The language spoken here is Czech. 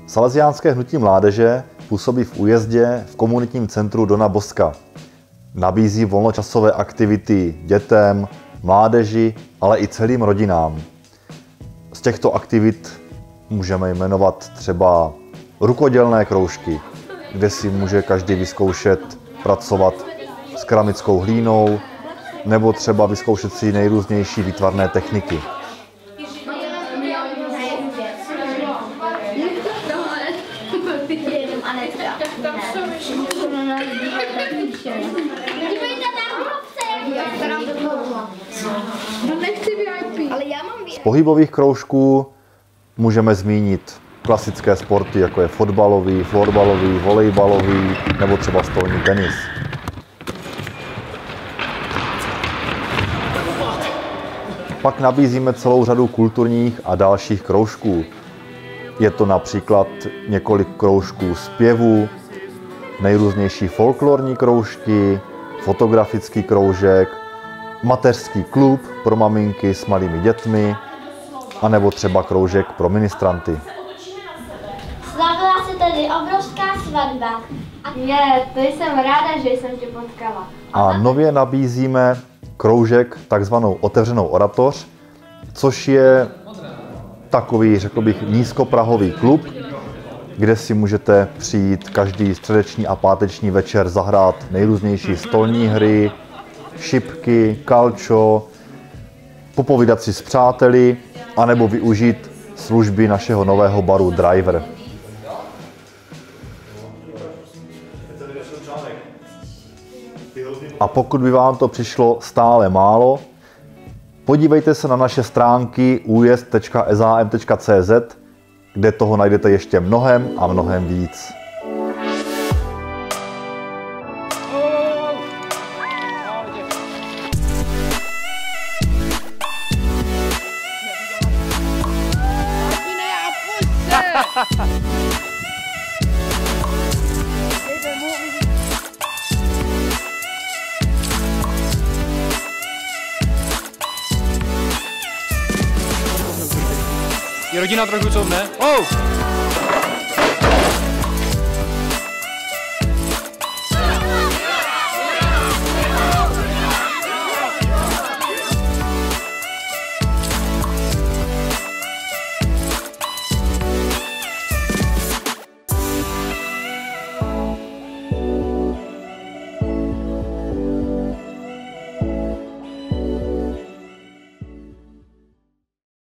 Salesiánské hnutí mládeže působí v Újezdě v komunitním centru Dona Boska. Nabízí volnočasové aktivity dětem, mládeži, ale i celým rodinám. Z těchto aktivit můžeme jmenovat třeba rukodělné kroužky, kde si může každý vyzkoušet pracovat s keramickou hlínou nebo třeba vyzkoušet si nejrůznější výtvarné techniky. Z pohybových kroužků můžeme zmínit klasické sporty, jako je fotbalový, florbalový, volejbalový nebo třeba stolní tenis. Pak nabízíme celou řadu kulturních a dalších kroužků. Je to například několik kroužků zpěvu, nejrůznější folklorní kroužky, fotografický kroužek, mateřský klub pro maminky s malými dětmi, anebo třeba kroužek pro ministranty. Slavila se tady obrovská svatba. To jsem ráda, že jsem tě potkala. A nově nabízíme kroužek takzvanou otevřenou oratoř, což je takový, řekl bych, nízkoprahový klub, kde si můžete přijít každý středeční a páteční večer zahrát nejrůznější stolní hry, šipky, kalčo, popovídat si s přáteli, anebo využít služby našeho nového baru Driver. A pokud by vám to přišlo stále málo, podívejte se na naše stránky ujezd.sam.cz, kde toho najdete ještě mnohem a mnohem víc. Je rodina trochu co, ne? Oh!